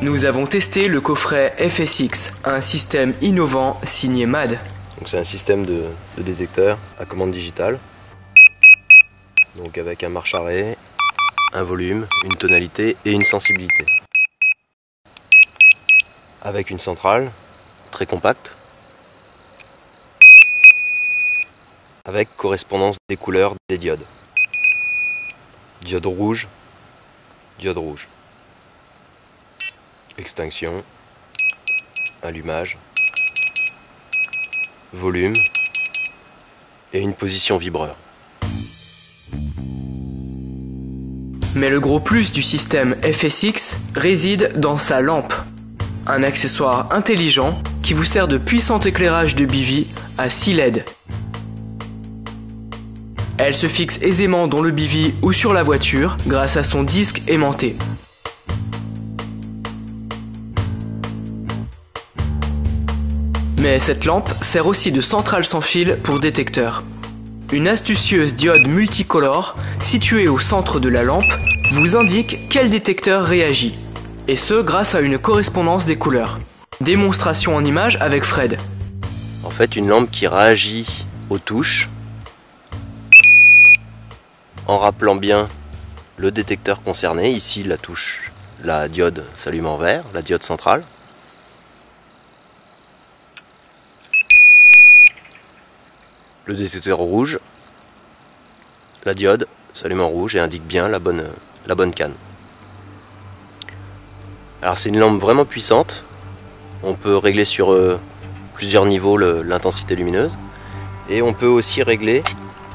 Nous avons testé le coffret FSX, un système innovant signé MAD. C'est un système de détecteur à commande digitale, donc avec un marche-arrêt, un volume, une tonalité et une sensibilité. Avec une centrale très compacte, avec correspondance des couleurs des diodes. Diode rouge, diode rouge. Extinction, allumage, volume et une position vibreur. Mais le gros plus du système FSX réside dans sa lampe. Un accessoire intelligent qui vous sert de puissant éclairage de bivy à 6 LED. Elle se fixe aisément dans le bivy ou sur la voiture grâce à son disque aimanté. Mais cette lampe sert aussi de centrale sans fil pour détecteur. Une astucieuse diode multicolore située au centre de la lampe vous indique quel détecteur réagit. Et ce grâce à une correspondance des couleurs. Démonstration en image avec Fred. En fait, une lampe qui réagit aux touches en rappelant bien le détecteur concerné. Ici, la diode s'allume en vert, la diode centrale. Le détecteur rouge, la diode s'allume en rouge et indique bien la bonne canne. Alors c'est une lampe vraiment puissante, on peut régler sur plusieurs niveaux l'intensité lumineuse et on peut aussi régler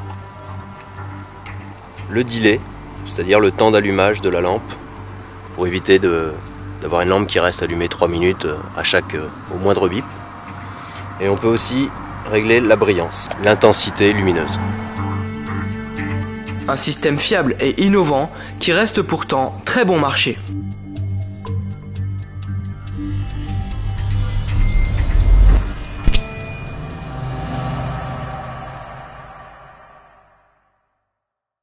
le delay, c'est-à-dire le temps d'allumage de la lampe pour éviter d'avoir une lampe qui reste allumée 3 minutes au moindre bip. Et on peut aussi régler la brillance, l'intensité lumineuse. Un système fiable et innovant qui reste pourtant très bon marché.